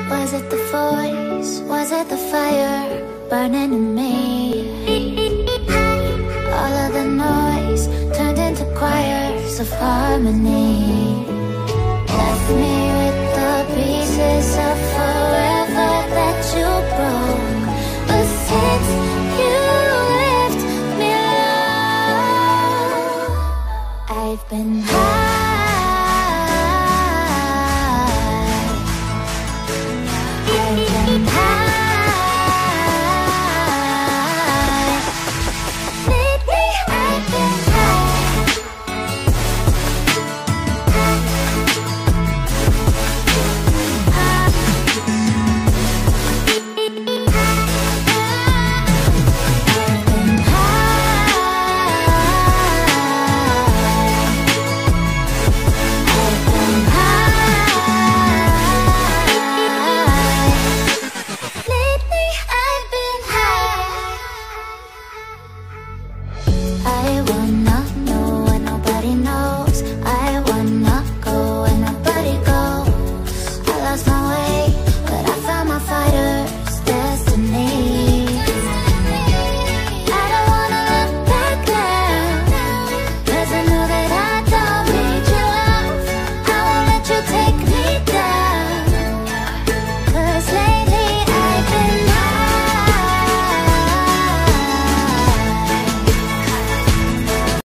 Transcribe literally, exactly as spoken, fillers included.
Was it the voice? Was it the fire burning in me? All of the noise turned into choirs of harmony. Left me with the pieces of forever that you broke. But since you left me alone, I've been